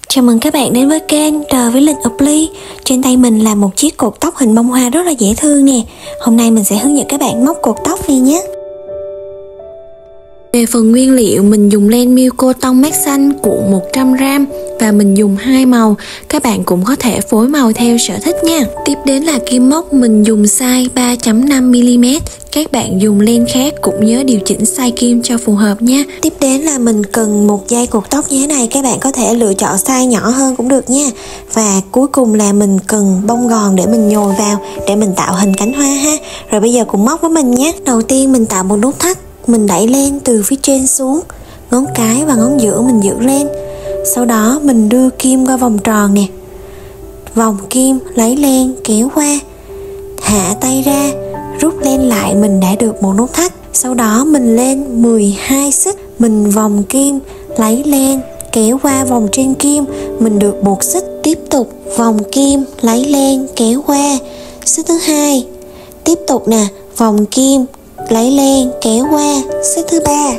Chào mừng các bạn đến với kênh Trời với Linh Ly. Trên tay mình là một chiếc cột tóc hình bông hoa rất là dễ thương nè. Hôm nay mình sẽ hướng dẫn các bạn móc cột tóc này nhé. Về phần nguyên liệu, mình dùng len miêu cô tông mát xanh cuộn 100g và mình dùng 2 màu. Các bạn cũng có thể phối màu theo sở thích nha. Tiếp đến là kim móc, mình dùng size 3.5mm. Các bạn dùng len khác cũng nhớ điều chỉnh size kim cho phù hợp nha. Tiếp đến là mình cần một dây cột tóc như thế này. Các bạn có thể lựa chọn size nhỏ hơn cũng được nha. Và cuối cùng là mình cần bông gòn để mình nhồi vào để mình tạo hình cánh hoa ha. Rồi bây giờ cùng móc với mình nhé. Đầu tiên mình tạo một nút thắt. Mình đẩy lên từ phía trên xuống, ngón cái và ngón giữa mình giữ lên. Sau đó mình đưa kim qua vòng tròn nè. Vòng kim, lấy len kéo qua, hạ tay ra, rút len lại, mình đã được một nút thắt. Sau đó mình lên 12 xích, mình vòng kim, lấy len kéo qua vòng trên kim, mình được một xích. Tiếp tục vòng kim, lấy len kéo qua xích thứ hai. Tiếp tục nè, vòng kim, lấy len kéo qua xích thứ ba.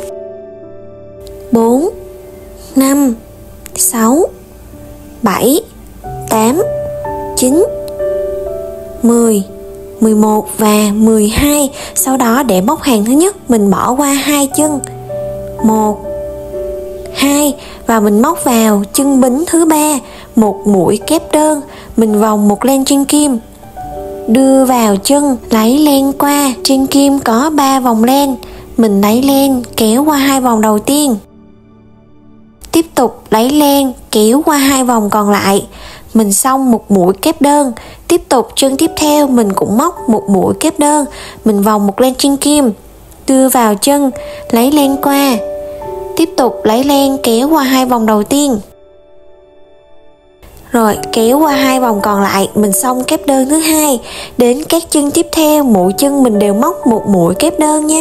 4 5 6 7 8 9 10 11 và 12. Sau đó để móc hàng thứ nhất, mình bỏ qua hai chân 1 2 và mình móc vào chân bính thứ ba, một mũi kép đơn, mình vòng một len trên kim, đưa vào chân, lấy len qua, trên kim có 3 vòng len, mình lấy len kéo qua hai vòng đầu tiên. Tiếp tục lấy len kéo qua hai vòng còn lại, mình xong một mũi kép đơn. Tiếp tục chân tiếp theo mình cũng móc một mũi kép đơn, mình vòng một len trên kim, đưa vào chân, lấy len qua. Tiếp tục lấy len kéo qua hai vòng đầu tiên. Rồi kéo qua hai vòng còn lại, mình xong kép đơn thứ hai. Đến các chân tiếp theo, mỗi chân mình đều móc một mũi kép đơn nha.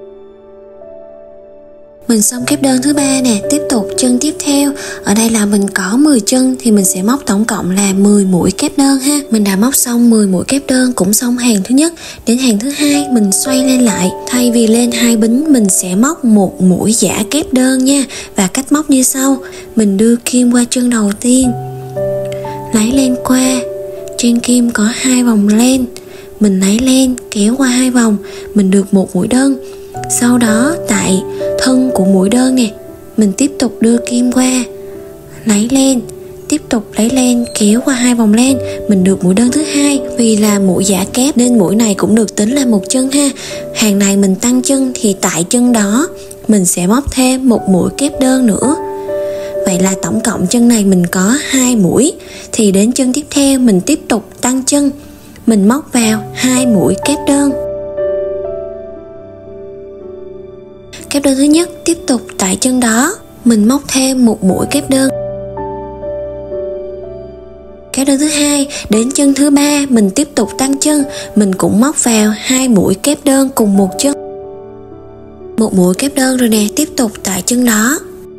Mình xong kép đơn thứ ba nè. Tiếp tục chân tiếp theo, ở đây là mình có 10 chân thì mình sẽ móc tổng cộng là 10 mũi kép đơn ha. Mình đã móc xong 10 mũi kép đơn, cũng xong hàng thứ nhất. Đến hàng thứ hai mình xoay lên lại, thay vì lên hai bính mình sẽ móc một mũi giả kép đơn nha. Và cách móc như sau: mình đưa kim qua chân đầu tiên, lấy len qua, trên kim có hai vòng len, mình lấy len kéo qua hai vòng, mình được một mũi đơn. Sau đó tại thân của mũi đơn nè, mình tiếp tục đưa kim qua, lấy len, tiếp tục lấy len kéo qua hai vòng len, mình được mũi đơn thứ hai. Vì là mũi giả kép nên mũi này cũng được tính là một chân ha. Hàng này mình tăng chân thì tại chân đó mình sẽ móc thêm một mũi kép đơn nữa. Vậy là tổng cộng chân này mình có 2 mũi. Thì đến chân tiếp theo mình tiếp tục tăng chân, mình móc vào 2 mũi kép đơn. Kép đơn thứ nhất, tiếp tục tại chân đó mình móc thêm một mũi kép đơn. Kép đơn thứ hai, đến chân thứ ba mình tiếp tục tăng chân, mình cũng móc vào 2 mũi kép đơn cùng một chân. Một mũi kép đơn rồi nè, tiếp tục tại chân đó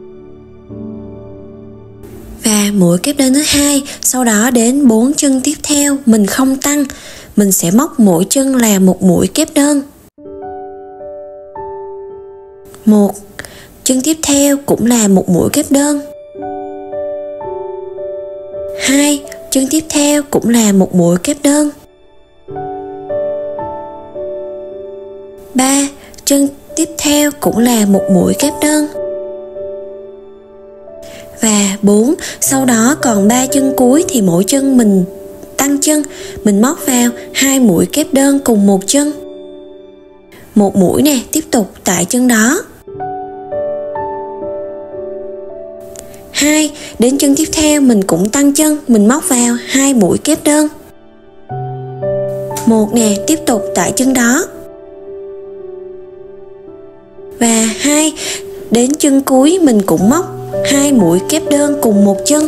và mũi kép đơn thứ hai. Sau đó đến 4 chân tiếp theo mình không tăng, mình sẽ móc mỗi chân là một mũi kép đơn. Một chân tiếp theo cũng là một mũi kép đơn. 2 chân tiếp theo cũng là một mũi kép đơn. 3 chân tiếp theo cũng là một mũi kép đơn. Và 4, sau đó còn 3 chân cuối thì mỗi chân mình tăng chân, mình móc vào 2 mũi kép đơn cùng một chân. Một mũi nè, tiếp tục tại chân đó. 2, đến chân tiếp theo mình cũng tăng chân, mình móc vào 2 mũi kép đơn. 1 nè, tiếp tục tại chân đó. Và 2, đến chân cuối mình cũng móc 2 mũi kép đơn cùng một chân.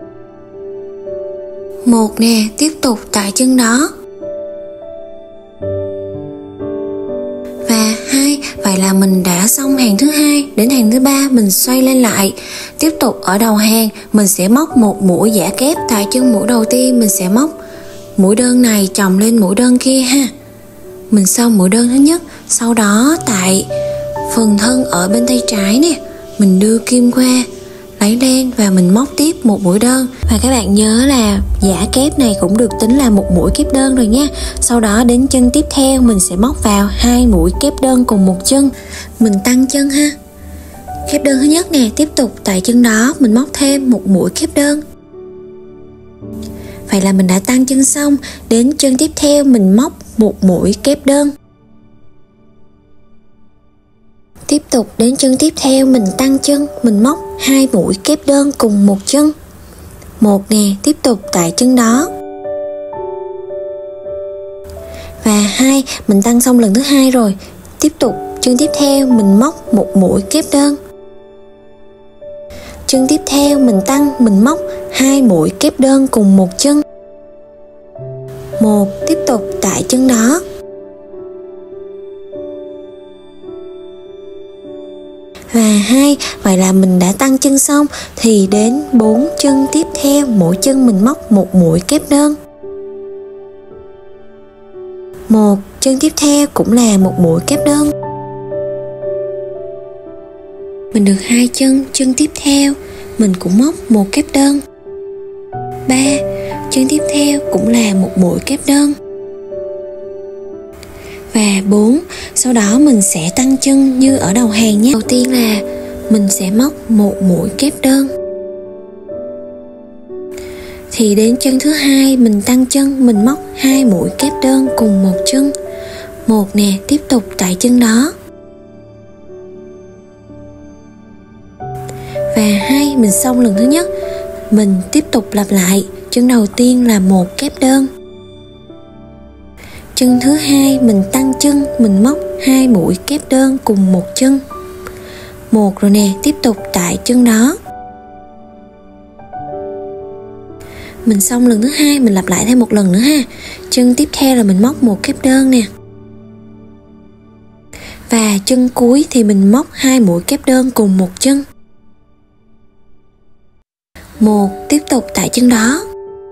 1 nè, tiếp tục tại chân đó. Và 2, vậy là mình đã xong hàng thứ hai. Đến hàng thứ ba mình xoay lên lại. Tiếp tục ở đầu hàng mình sẽ móc một mũi giả kép. Tại chân mũi đầu tiên mình sẽ móc mũi đơn này chồng lên mũi đơn kia ha. Mình xong mũi đơn thứ nhất. Sau đó tại phần thân ở bên tay trái nè, mình đưa kim qua, lấy lên và mình móc tiếp một mũi đơn. Và các bạn nhớ là giả kép này cũng được tính là một mũi kép đơn rồi nha. Sau đó đến chân tiếp theo mình sẽ móc vào 2 mũi kép đơn cùng một chân. Mình tăng chân ha. Kép đơn thứ nhất nè, tiếp tục tại chân đó mình móc thêm một mũi kép đơn. Vậy là mình đã tăng chân xong, đến chân tiếp theo mình móc một mũi kép đơn. Tiếp tục đến chân tiếp theo mình tăng chân, mình móc 2 mũi kép đơn cùng một chân. Một nè, tiếp tục tại chân đó. Và 2, mình tăng xong lần thứ 2 rồi. Tiếp tục chân tiếp theo mình móc một mũi kép đơn. Chân tiếp theo mình tăng, mình móc 2 mũi kép đơn cùng một chân. Một, tiếp tục tại chân đó. Và 2, vậy là mình đã tăng chân xong thì đến 4 chân tiếp theo, mỗi chân mình móc một mũi kép đơn. Một chân tiếp theo cũng là một mũi kép đơn. Mình được 2 chân, chân tiếp theo mình cũng móc một kép đơn. 3, chân tiếp theo cũng là một mũi kép đơn. Và 4, sau đó mình sẽ tăng chân như ở đầu hàng nhé. Đầu tiên là mình sẽ móc một mũi kép đơn. Thì đến chân thứ 2 mình tăng chân, mình móc 2 mũi kép đơn cùng một chân. Một nè, tiếp tục tại chân đó. Và 2, mình xong lần thứ nhất, mình tiếp tục lặp lại. Chân đầu tiên là một kép đơn. Chân thứ 2 mình tăng chân, mình móc 2 mũi kép đơn cùng một chân. Một rồi nè, tiếp tục tại chân đó. Mình xong lần thứ 2, mình lặp lại thêm một lần nữa ha. Chân tiếp theo là mình móc một kép đơn nè. Và chân cuối thì mình móc 2 mũi kép đơn cùng một chân. Một, tiếp tục tại chân đó.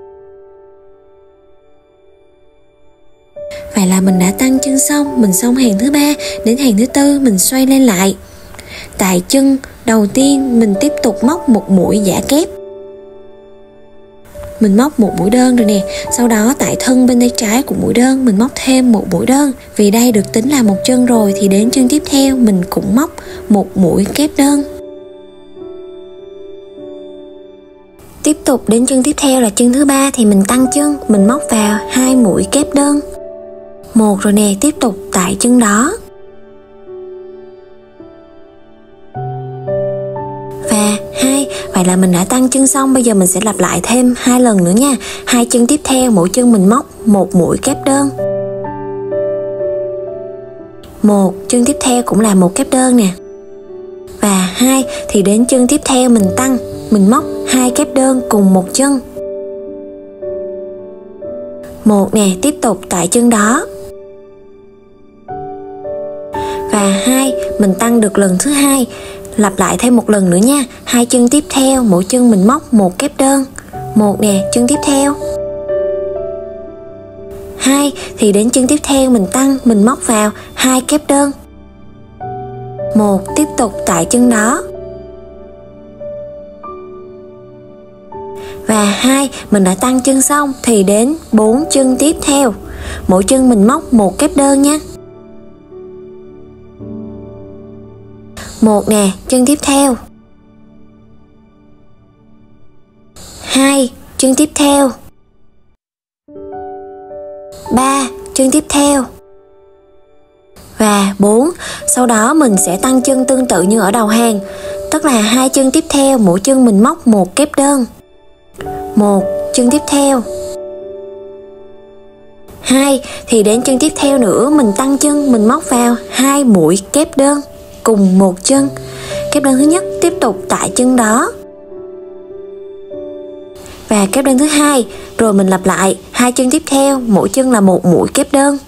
Vậy là mình đã tăng chân xong, mình xong hàng thứ 3, đến hàng thứ 4 mình xoay lên lại. Tại chân đầu tiên mình tiếp tục móc một mũi giả kép. Mình móc một mũi đơn rồi nè. Sau đó tại thân bên tay trái của mũi đơn mình móc thêm một mũi đơn. Vì đây được tính là một chân rồi thì đến chân tiếp theo mình cũng móc một mũi kép đơn. Tiếp tục đến chân tiếp theo là chân thứ 3 thì mình tăng chân, mình móc vào 2 mũi kép đơn. Một rồi nè, tiếp tục tại chân đó. Và 2, vậy là mình đã tăng chân xong, bây giờ mình sẽ lặp lại thêm 2 lần nữa nha. 2 chân tiếp theo, mỗi chân mình móc một mũi kép đơn. Một chân tiếp theo cũng là một kép đơn nè. Và 2 thì đến chân tiếp theo mình tăng, mình móc 2 kép đơn cùng một chân. Một nè, tiếp tục tại chân đó. Và 2, mình tăng được lần thứ 2. Lặp lại thêm một lần nữa nha. 2 chân tiếp theo, mỗi chân mình móc một kép đơn. Một nè, chân tiếp theo. 2 thì đến chân tiếp theo mình tăng, mình móc vào 2 kép đơn. Một, tiếp tục tại chân đó. Và 2, mình đã tăng chân xong thì đến 4 chân tiếp theo. Mỗi chân mình móc một kép đơn nha. Một nè, chân tiếp theo. 2, chân tiếp theo. 3, chân tiếp theo. Và 4, sau đó mình sẽ tăng chân tương tự như ở đầu hàng. Tức là 2 chân tiếp theo, mỗi chân mình móc một kép đơn. Một chân tiếp theo. 2 thì đến chân tiếp theo nữa mình tăng chân, mình móc vào 2 mũi kép đơn cùng một chân. Kép đơn thứ nhất tiếp tục tại chân đó. Và kép đơn thứ 2, rồi mình lặp lại 2 chân tiếp theo, mỗi chân là một mũi kép đơn.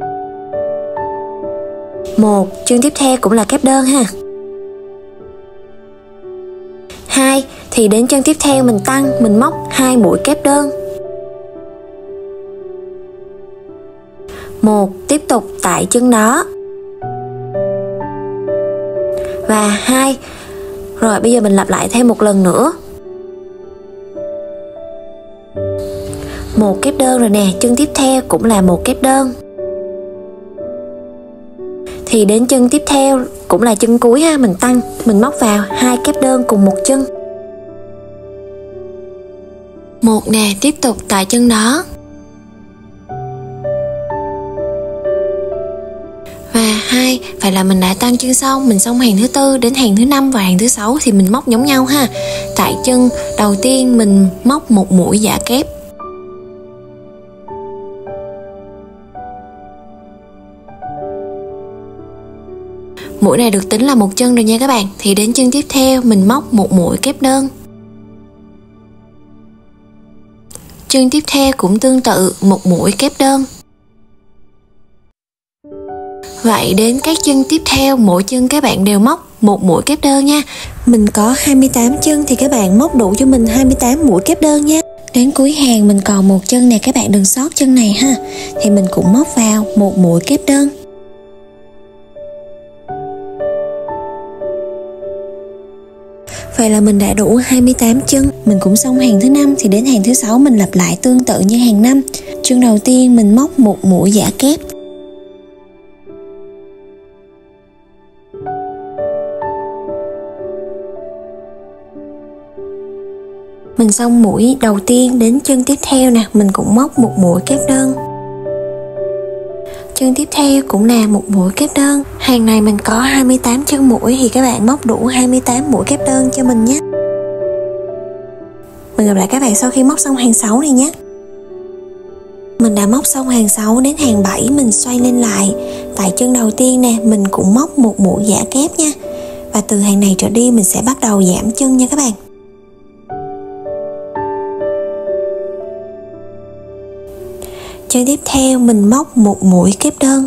Một chân tiếp theo cũng là kép đơn ha. 2 thì đến chân tiếp theo mình tăng, mình móc 2 mũi kép đơn. Một tiếp tục tại chân đó. Và 2, Rồi bây giờ mình lặp lại thêm một lần nữa. Một kép đơn rồi nè, chân tiếp theo cũng là một kép đơn. Thì đến chân tiếp theo cũng là chân cuối ha, mình tăng, mình móc vào 2 kép đơn cùng một chân. Một nè, tiếp tục tại chân đó. Và 2, vậy là mình đã tăng chân xong, mình xong hàng thứ tư, đến hàng thứ 5 và hàng thứ 6 thì mình móc giống nhau ha. Tại chân đầu tiên mình móc một mũi giả kép. Mũi này được tính là một chân rồi nha các bạn. Thì đến chân tiếp theo mình móc một mũi kép đơn. Chân tiếp theo cũng tương tự, một mũi kép đơn. Vậy đến các chân tiếp theo, mỗi chân các bạn đều móc một mũi kép đơn nha. Mình có 28 chân thì các bạn móc đủ cho mình 28 mũi kép đơn nha. Đến cuối hàng mình còn một chân nè, các bạn đừng sót chân này ha. Thì mình cũng móc vào một mũi kép đơn. Vậy là mình đã đủ 28 chân. Mình cũng xong hàng thứ 5 thì đến hàng thứ 6 mình lặp lại tương tự như hàng 5. Chân đầu tiên mình móc một mũi giả kép. Mình xong mũi đầu tiên, đến chân tiếp theo nè, mình cũng móc một mũi kép đơn. Chân tiếp theo cũng là một mũi kép đơn. Hàng này mình có 28 chân mũi thì các bạn móc đủ 28 mũi kép đơn cho mình nhé. Mình gặp lại các bạn sau khi móc xong hàng 6 này nhé. Mình đã móc xong hàng 6, đến hàng 7 mình xoay lên lại. Tại chân đầu tiên nè, mình cũng móc một mũi giả kép nha. Và từ hàng này trở đi mình sẽ bắt đầu giảm chân nha các bạn. Chân tiếp theo mình móc một mũi kép đơn.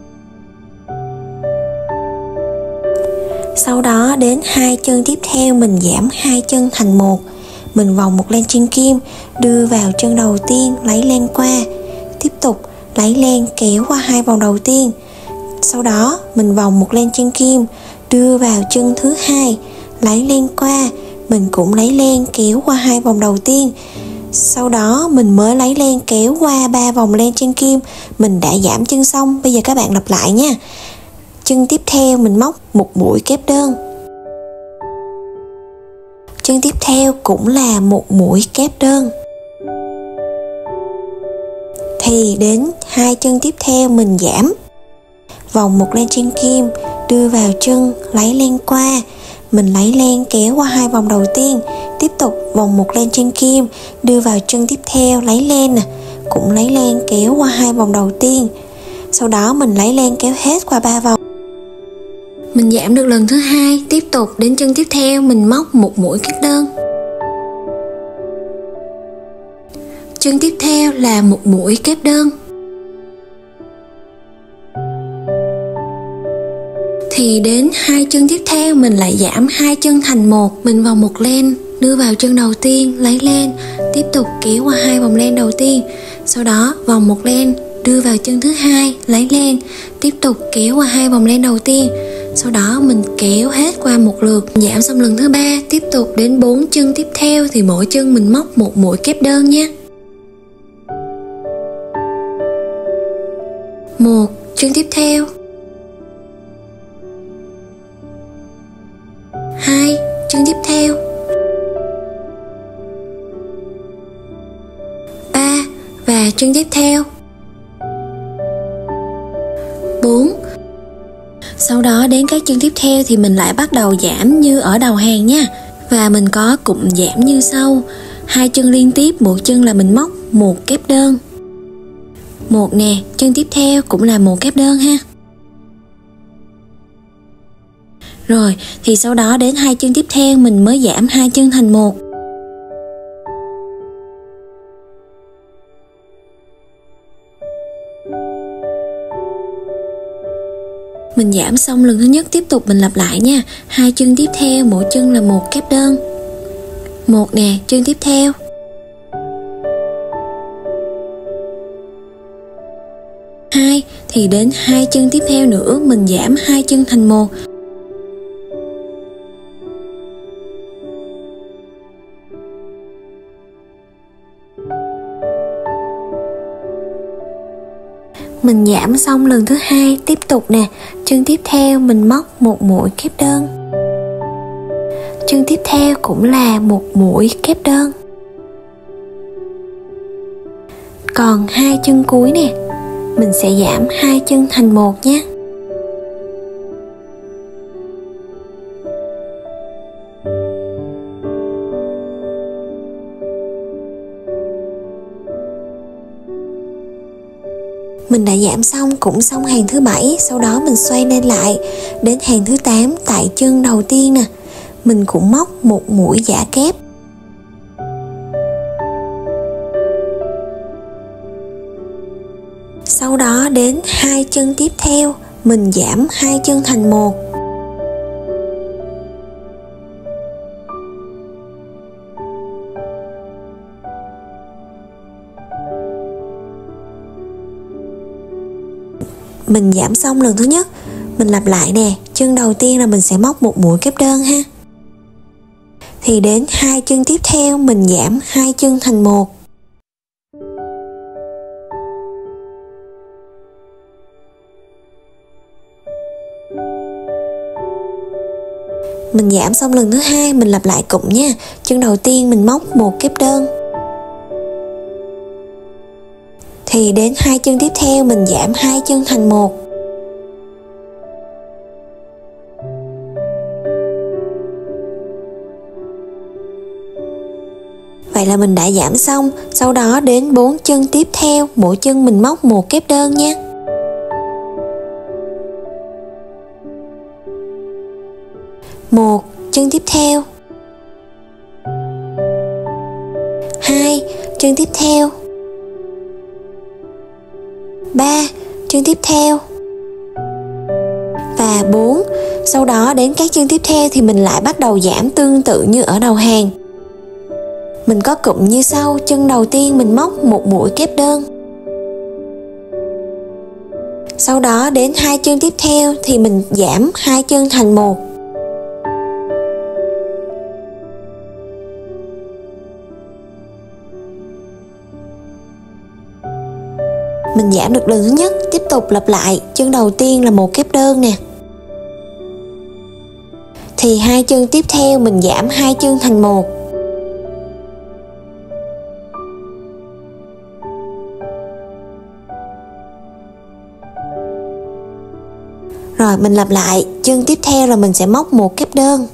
Sau đó đến 2 chân tiếp theo mình giảm 2 chân thành một. Mình vòng một len trên kim, đưa vào chân đầu tiên, lấy len qua. Tiếp tục lấy len kéo qua 2 vòng đầu tiên. Sau đó mình vòng một len trên kim, đưa vào chân thứ 2, lấy len qua. Mình cũng lấy len kéo qua 2 vòng đầu tiên. Sau đó mình mới lấy len kéo qua 3 vòng len trên kim. Mình đã giảm chân xong. Bây giờ các bạn lặp lại nha. Chân tiếp theo mình móc một mũi kép đơn. Chân tiếp theo cũng là một mũi kép đơn. Thì đến 2 chân tiếp theo mình giảm, vòng một len trên kim, đưa vào chân, lấy len qua. Mình lấy len kéo qua 2 vòng đầu tiên. Tiếp tục vòng một len trên kim, đưa vào chân tiếp theo, lấy len nè, cũng lấy len kéo qua 2 vòng đầu tiên. Sau đó mình lấy len kéo hết qua 3 vòng. Mình giảm được lần thứ 2, tiếp tục đến chân tiếp theo mình móc một mũi kép đơn. Chân tiếp theo là một mũi kép đơn. Thì đến 2 chân tiếp theo mình lại giảm 2 chân thành một. Mình vòng một len, đưa vào chân đầu tiên, lấy len, tiếp tục kéo qua 2 vòng len đầu tiên. Sau đó vòng một len, đưa vào chân thứ 2, lấy len, tiếp tục kéo qua 2 vòng len đầu tiên. Sau đó mình kéo hết qua một lượt. Giảm xong lần thứ 3, tiếp tục đến 4 chân tiếp theo thì mỗi chân mình móc một mũi kép đơn nha. 1 chân tiếp theo, 2 chân tiếp theo, 3 và chân tiếp theo, 4. Sau đó đến các chân tiếp theo thì mình lại bắt đầu giảm như ở đầu hàng nha. Và mình có cụm giảm như sau. 2 chân liên tiếp, mỗi chân là mình móc một kép đơn. Một nè, chân tiếp theo cũng là một kép đơn ha. Rồi, thì sau đó đến 2 chân tiếp theo mình mới giảm 2 chân thành một. Mình giảm xong lần thứ nhất, tiếp tục mình lặp lại nha. 2 chân tiếp theo, mỗi chân là một kép đơn. Một nè, chân tiếp theo. 2 thì đến 2 chân tiếp theo nữa mình giảm 2 chân thành một. Mình giảm xong lần thứ hai, tiếp tục nè. Chân tiếp theo mình móc một mũi kép đơn. Chân tiếp theo cũng là một mũi kép đơn. Còn hai chân cuối nè, mình sẽ giảm hai chân thành một nhé. Mình đã giảm xong cũng xong hàng thứ 7, sau đó mình xoay lên lại đến hàng thứ 8 tại chân đầu tiên nè. Mình cũng móc một mũi giả kép. Sau đó đến hai chân tiếp theo, mình giảm hai chân thành một. Mình giảm xong lần thứ nhất, mình lặp lại nè, chân đầu tiên là mình sẽ móc một mũi kép đơn ha. Thì đến hai chân tiếp theo mình giảm hai chân thành một. Mình giảm xong lần thứ hai, mình lặp lại cụm nha. Chân đầu tiên mình móc một kép đơn. Thì đến hai chân tiếp theo mình giảm hai chân thành một. Vậy là mình đã giảm xong. Sau đó đến 4 chân tiếp theo, mỗi chân mình móc một kép đơn nha. Một chân tiếp theo, 2 chân tiếp theo, 3 chân tiếp theo và 4. Sau đó đến các chân tiếp theo thì mình lại bắt đầu giảm tương tự như ở đầu hàng. Mình có cụm như sau: chân đầu tiên mình móc một mũi kép đơn. Sau đó đến hai chân tiếp theo thì mình giảm hai chân thành một. Mình giảm được lần thứ nhất, tiếp tục lặp lại. Chân đầu tiên là một kép đơn nè. Thì hai chân tiếp theo mình giảm hai chân thành một. Rồi mình lặp lại, chân tiếp theo là mình sẽ móc một kép đơn.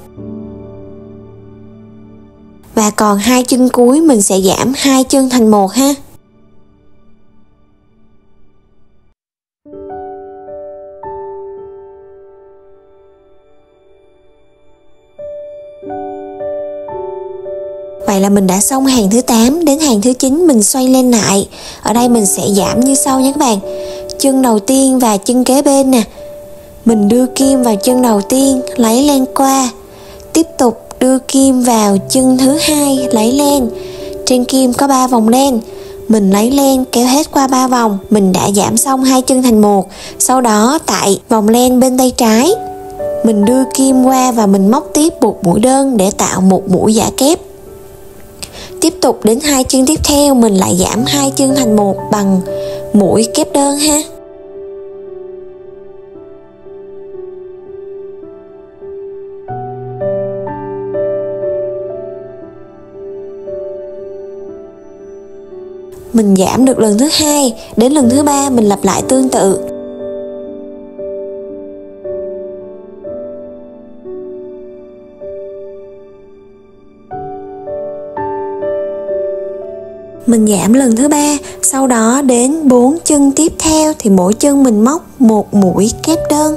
Và còn hai chân cuối mình sẽ giảm hai chân thành một ha. Vậy là mình đã xong hàng thứ 8, đến hàng thứ 9 mình xoay lên lại. Ở đây mình sẽ giảm như sau nha các bạn. Chân đầu tiên và chân kế bên nè. Mình đưa kim vào chân đầu tiên, lấy lên qua. Tiếp tục đưa kim vào chân thứ hai, lấy lên. Trên kim có 3 vòng len. Mình lấy len kéo hết qua 3 vòng. Mình đã giảm xong hai chân thành một. Sau đó tại vòng len bên tay trái, mình đưa kim qua và mình móc tiếp một mũi đơn để tạo một mũi giả kép. Tiếp tục đến hai chân tiếp theo mình lại giảm hai chân thành một bằng mũi kép đơn ha. Mình giảm được lần thứ hai, đến lần thứ 3 mình lặp lại tương tự. Mình giảm lần thứ 3, sau đó đến 4 chân tiếp theo thì mỗi chân mình móc một mũi kép đơn.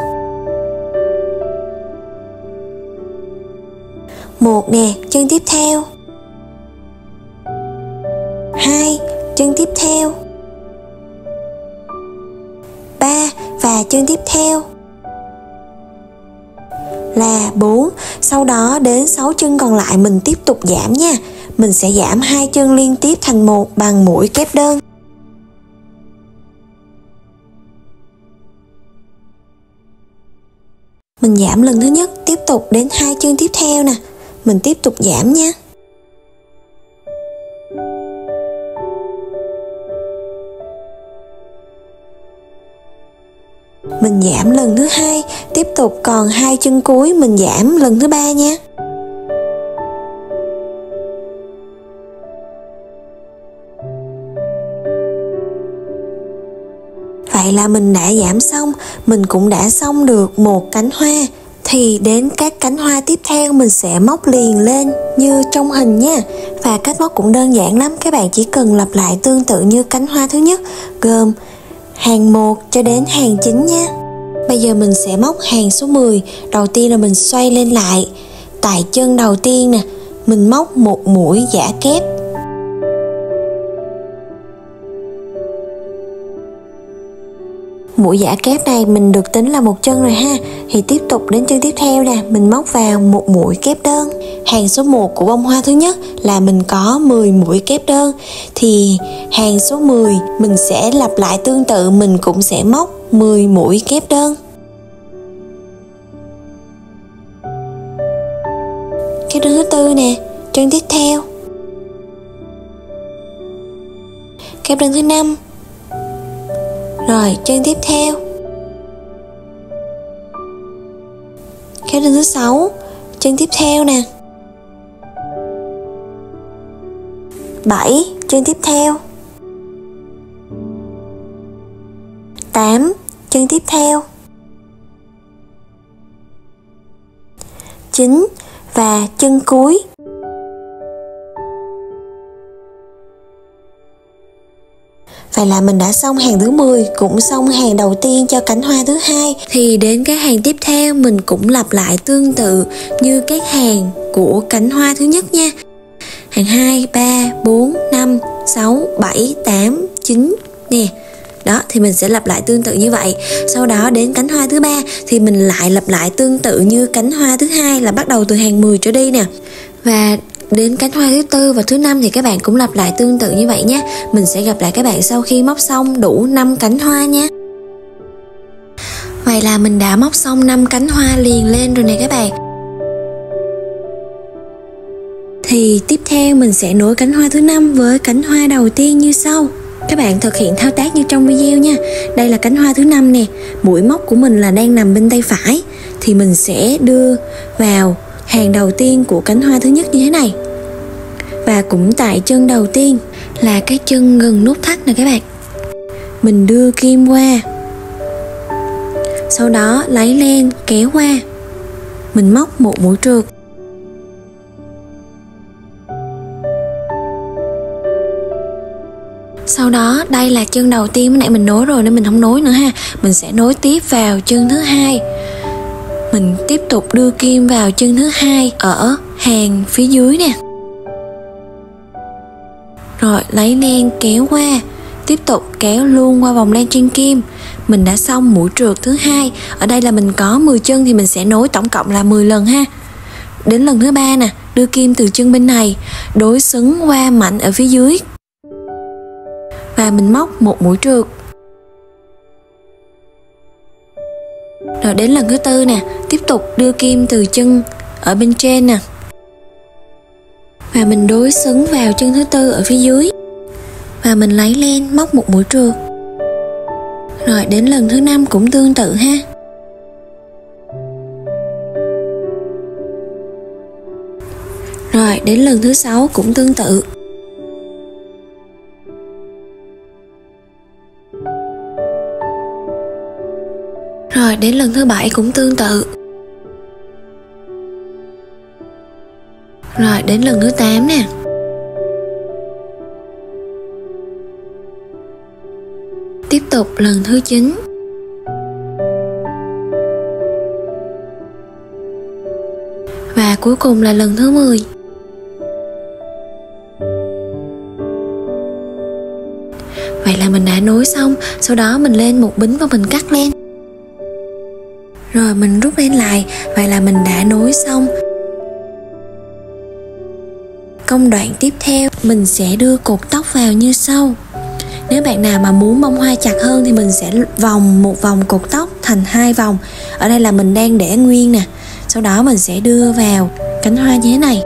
Một nè, chân tiếp theo. 2 chân tiếp theo. 3 và chân tiếp theo là 4. Sau đó đến 6 chân còn lại mình tiếp tục giảm nha. Mình sẽ giảm hai chân liên tiếp thành một bằng mũi kép đơn. Mình giảm lần thứ nhất, tiếp tục đến hai chân tiếp theo nè. Mình tiếp tục giảm nha. mình giảm lần thứ hai, tiếp tục còn 2 chân cuối mình giảm lần thứ ba nha. Vậy là mình đã giảm xong, mình cũng đã xong được một cánh hoa. Thì đến các cánh hoa tiếp theo mình sẽ móc liền lên như trong hình nha. Và cách móc cũng đơn giản lắm, các bạn chỉ cần lặp lại tương tự như cánh hoa thứ nhất, gồm hàng 1 cho đến hàng 9 nha. Bây giờ mình sẽ móc hàng số 10. Đầu tiên là mình xoay lên lại. Tại chân đầu tiên nè, mình móc một mũi giã kép. Mũi giã kép này mình được tính là một chân rồi ha. Thì tiếp tục đến chân tiếp theo nè, mình móc vào một mũi kép đơn. Hàng số 1 của bông hoa thứ nhất là mình có 10 mũi kép đơn. Thì hàng số 10 mình sẽ lặp lại tương tự, mình cũng sẽ móc 10 mũi kép đơn. Kép đơn thứ tư nè, chân tiếp theo. Kép đơn thứ 5. Rồi, chân tiếp theo. Kép đơn thứ 6, chân tiếp theo nè. 7, chân tiếp theo. 8, chân tiếp theo. 9 và chân cuối. Vậy là mình đã xong hàng thứ 10, cũng xong hàng đầu tiên cho cánh hoa thứ hai. Thì đến cái hàng tiếp theo mình cũng lặp lại tương tự như các hàng của cánh hoa thứ nhất nha. Hàng 2, 3, 4, 5, 6, 7, 8, 9 nè. Đó, thì mình sẽ lặp lại tương tự như vậy. Sau đó đến cánh hoa thứ ba thì mình lại lặp lại tương tự như cánh hoa thứ hai, là bắt đầu từ hàng 10 trở đi nè. Và đến cánh hoa thứ tư và thứ 5 thì các bạn cũng lặp lại tương tự như vậy nhé. Mình sẽ gặp lại các bạn sau khi móc xong đủ 5 cánh hoa nha. Vậy là mình đã móc xong 5 cánh hoa liền lên rồi nè các bạn. Thì tiếp theo mình sẽ nối cánh hoa thứ 5 với cánh hoa đầu tiên như sau. Các bạn thực hiện thao tác như trong video nha. Đây là cánh hoa thứ 5 nè. Mũi móc của mình là đang nằm bên tay phải. Thì mình sẽ đưa vào hàng đầu tiên của cánh hoa thứ nhất như thế này. Và cũng tại chân đầu tiên là cái chân gần nút thắt nè các bạn. Mình đưa kim qua. Sau đó lấy len kéo qua. Mình móc một mũi trượt. Sau đó đây là chân đầu tiên, lúc nãy mình nối rồi nên mình không nối nữa ha. Mình sẽ nối tiếp vào chân thứ hai. Mình tiếp tục đưa kim vào chân thứ hai ở hàng phía dưới nè. Rồi lấy len kéo qua, tiếp tục kéo luôn qua vòng len trên kim. Mình đã xong mũi trượt thứ hai. Ở đây là mình có 10 chân thì mình sẽ nối tổng cộng là 10 lần ha. Đến lần thứ ba nè, đưa kim từ chân bên này đối xứng qua mảnh ở phía dưới. Và mình móc một mũi trượt. Rồi đến lần thứ tư nè, tiếp tục đưa kim từ chân ở bên trên nè. Và mình đối xứng vào chân thứ tư ở phía dưới. Và mình lấy len móc một mũi trượt. Rồi đến lần thứ 5 cũng tương tự ha. Rồi đến lần thứ 6 cũng tương tự. Rồi đến lần thứ 7 cũng tương tự. Rồi đến lần thứ 8 nè. Tiếp tục lần thứ 9. Và cuối cùng là lần thứ 10. Vậy là mình đã nối xong. Sau đó mình lên một bính và mình cắt len. Rồi mình rút len lại. Vậy là mình đã nối xong. Công đoạn tiếp theo mình sẽ đưa cột tóc vào như sau. Nếu bạn nào mà muốn bông hoa chặt hơn thì mình sẽ vòng một vòng cột tóc thành 2 vòng. Ở đây là mình đang để nguyên nè. Sau đó mình sẽ đưa vào cánh hoa như thế này.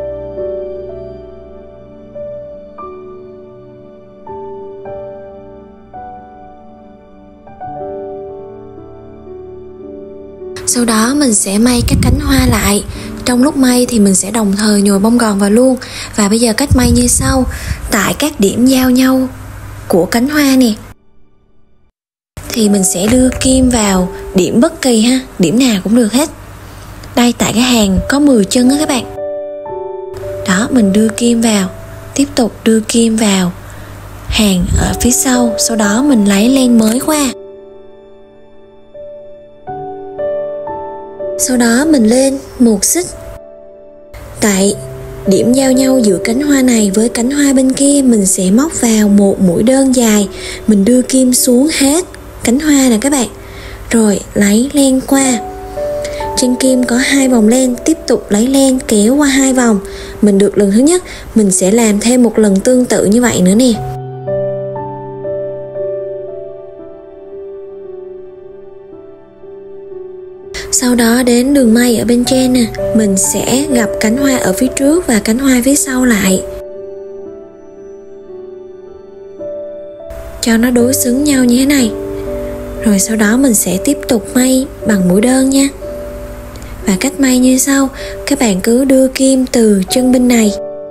Sau đó mình sẽ may các cánh hoa lại. Trong lúc may thì mình sẽ đồng thời nhồi bông gòn vào luôn. Và bây giờ cách may như sau. Tại các điểm giao nhau của cánh hoa nè, thì mình sẽ đưa kim vào điểm bất kỳ ha, điểm nào cũng được hết. Đây tại cái hàng có 10 chân á các bạn. Đó, mình đưa kim vào, tiếp tục đưa kim vào hàng ở phía sau, sau đó mình lấy len mới qua. Sau đó mình lên một xích. Tại điểm giao nhau giữa cánh hoa này với cánh hoa bên kia, mình sẽ móc vào một mũi đơn dài. Mình đưa kim xuống hết cánh hoa nè các bạn. Rồi lấy len qua. Trên kim có 2 vòng len, tiếp tục lấy len kéo qua 2 vòng. Mình được lần thứ nhất, mình sẽ làm thêm một lần tương tự như vậy nữa nè. Sau đó đến đường may ở bên trên nè, mình sẽ gập cánh hoa ở phía trước và cánh hoa phía sau lại cho nó đối xứng nhau như thế này. Rồi sau đó mình sẽ tiếp tục may bằng mũi đơn nha. Và cách may như sau, các bạn cứ đưa kim từ chân bên này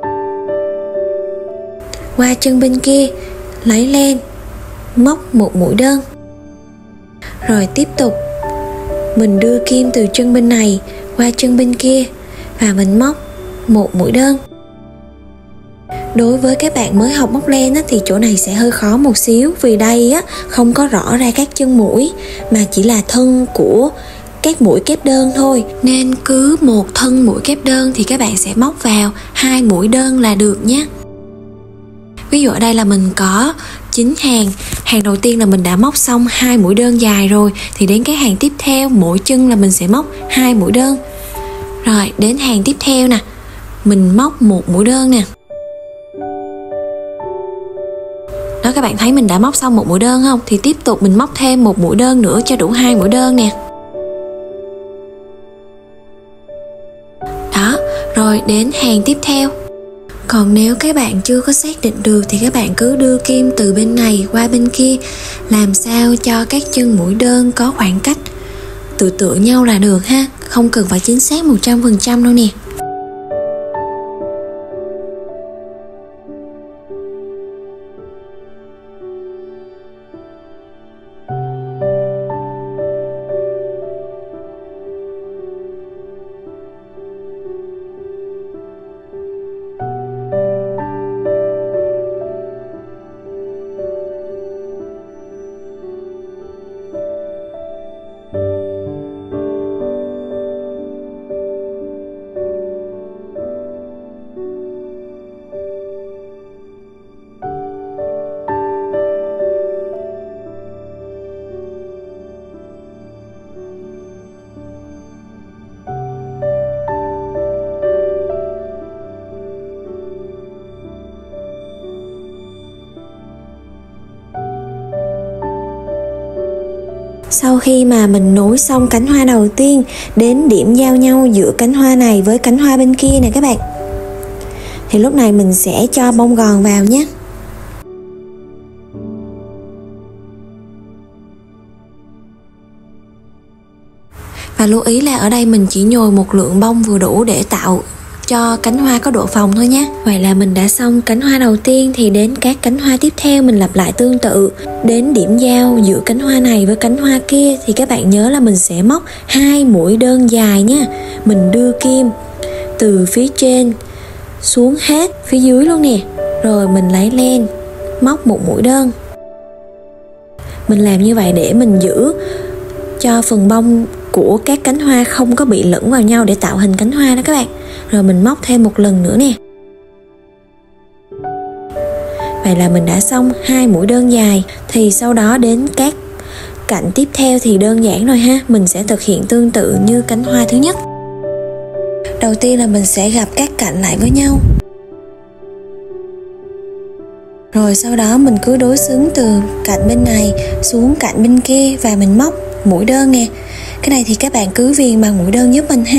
qua chân bên kia, lấy len, móc một mũi đơn. Rồi tiếp tục mình đưa kim từ chân bên này qua chân bên kia và mình móc một mũi đơn. Đối với các bạn mới học móc len á, thì chỗ này sẽ hơi khó một xíu, vì đây á, không có rõ ra các chân mũi mà chỉ là thân của các mũi kép đơn thôi, nên cứ một thân mũi kép đơn thì các bạn sẽ móc vào 2 mũi đơn là được nhé. Ví dụ ở đây là mình có 9 hàng, hàng đầu tiên là mình đã móc xong 2 mũi đơn dài rồi, thì đến cái hàng tiếp theo mỗi chân là mình sẽ móc 2 mũi đơn. Rồi đến hàng tiếp theo nè, mình móc một mũi đơn nè. Đó, các bạn thấy mình đã móc xong một mũi đơn không? Thì tiếp tục mình móc thêm một mũi đơn nữa cho đủ 2 mũi đơn nè. Đó, rồi đến hàng tiếp theo. Còn nếu các bạn chưa có xác định được thì các bạn cứ đưa kim từ bên này qua bên kia, làm sao cho các chân mũi đơn có khoảng cách tựa nhau là được ha, không cần phải chính xác 100% đâu nè. Sau khi mà mình nối xong cánh hoa đầu tiên, đến điểm giao nhau giữa cánh hoa này với cánh hoa bên kia nè các bạn, thì lúc này mình sẽ cho bông gòn vào nhé. Và lưu ý là ở đây mình chỉ nhồi một lượng bông vừa đủ để tạo cho cánh hoa có độ phồng thôi nhé. Vậy là mình đã xong cánh hoa đầu tiên, thì đến các cánh hoa tiếp theo mình lặp lại tương tự. Đến điểm giao giữa cánh hoa này với cánh hoa kia thì các bạn nhớ là mình sẽ móc 2 mũi đơn dài nhé. Mình đưa kim từ phía trên xuống hết phía dưới luôn nè. Rồi mình lấy len, móc một mũi đơn. Mình làm như vậy để mình giữ cho phần bông của các cánh hoa không có bị lẫn vào nhau để tạo hình cánh hoa đó các bạn. Rồi mình móc thêm một lần nữa nè. Vậy là mình đã xong 2 mũi đơn dài. Thì sau đó đến các cạnh tiếp theo thì đơn giản rồi ha. Mình sẽ thực hiện tương tự như cánh hoa thứ nhất. Đầu tiên là mình sẽ gập các cạnh lại với nhau. Rồi sau đó mình cứ đối xứng từ cạnh bên này xuống cạnh bên kia và mình móc mũi đơn nè. Cái này thì các bạn cứ viền bằng mũi đơn giúp mình ha.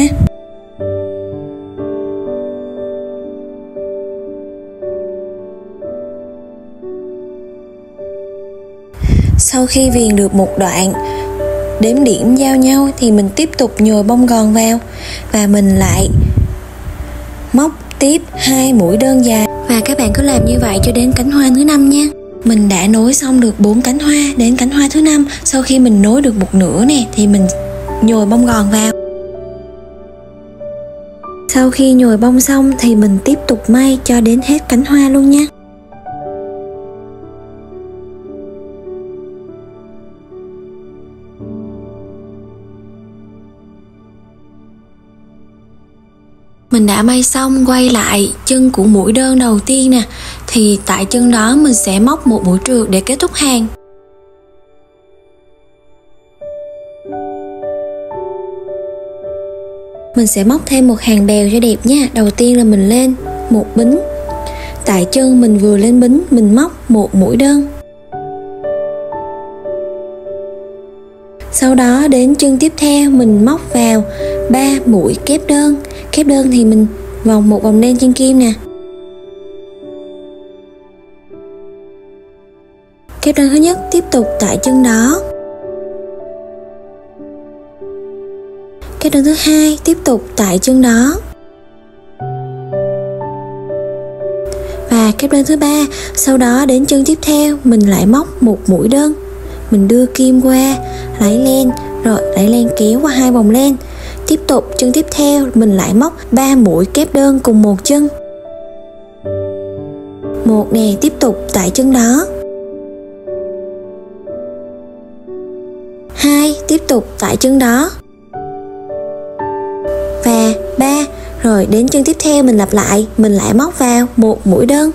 Sau khi viền được một đoạn đếm điểm giao nhau thì mình tiếp tục nhồi bông gòn vào và mình lại móc tiếp 2 mũi đơn dài, và các bạn cứ làm như vậy cho đến cánh hoa thứ 5 nha. Mình đã nối xong được 4 cánh hoa đến cánh hoa thứ 5. Sau khi mình nối được một nửa nè thì mình nhồi bông gòn vào. Sau khi nhồi bông xong thì mình tiếp tục may cho đến hết cánh hoa luôn nha. Mình đã may xong, quay lại chân của mũi đơn đầu tiên nè, thì tại chân đó mình sẽ móc một mũi trượt để kết thúc hàng. Mình sẽ móc thêm một hàng bèo cho đẹp nha. Đầu tiên là mình lên một bính, tại chân mình vừa lên bính mình móc một mũi đơn. Sau đó đến chân tiếp theo mình móc vào 3 mũi kép đơn. Kép đơn thì mình vòng một vòng len trên kim nè. Kép đơn thứ nhất tiếp tục tại chân đó. Kép đơn thứ hai tiếp tục tại chân đó. Và kép đơn thứ ba, sau đó đến chân tiếp theo mình lại móc một mũi đơn. Mình đưa kim qua, lấy len, rồi lấy len kéo qua 2 vòng len. Tiếp tục chân tiếp theo mình lại móc 3 mũi kép đơn cùng một chân. Một nè, tiếp tục tại chân đó. 2 tiếp tục tại chân đó. Và 3, rồi đến chân tiếp theo mình lặp lại, mình lại móc vào một mũi đơn.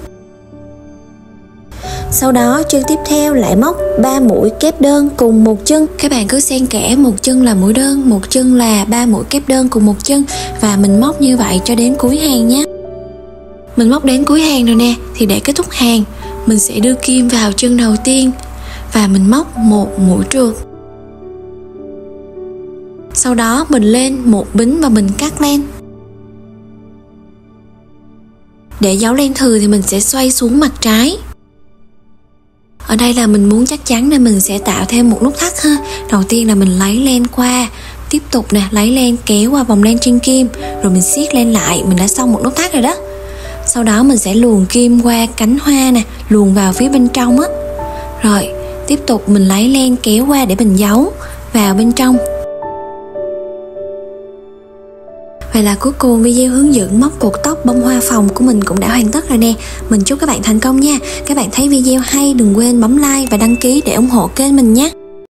Sau đó chân tiếp theo lại móc 3 mũi kép đơn cùng một chân. Các bạn cứ xen kẽ một chân là mũi đơn, một chân là 3 mũi kép đơn cùng một chân, và mình móc như vậy cho đến cuối hàng nhé. Mình móc đến cuối hàng rồi nè, thì để kết thúc hàng mình sẽ đưa kim vào chân đầu tiên và mình móc một mũi trượt. Sau đó mình lên một bính và mình cắt len. Để giấu len thừa thì mình sẽ xoay xuống mặt trái. Ở đây là mình muốn chắc chắn nên mình sẽ tạo thêm một nút thắt ha. Đầu tiên là mình lấy len qua, tiếp tục nè, lấy len kéo qua vòng len trên kim, rồi mình siết len lại, mình đã xong một nút thắt rồi đó. Sau đó mình sẽ luồn kim qua cánh hoa nè, luồn vào phía bên trong á. Rồi tiếp tục mình lấy len kéo qua để mình giấu vào bên trong. Vậy là cuối cùng video hướng dẫn móc cột tóc bông hoa phồng của mình cũng đã hoàn tất rồi nè. Mình chúc các bạn thành công nha. Các bạn thấy video hay đừng quên bấm like và đăng ký để ủng hộ kênh mình nhé.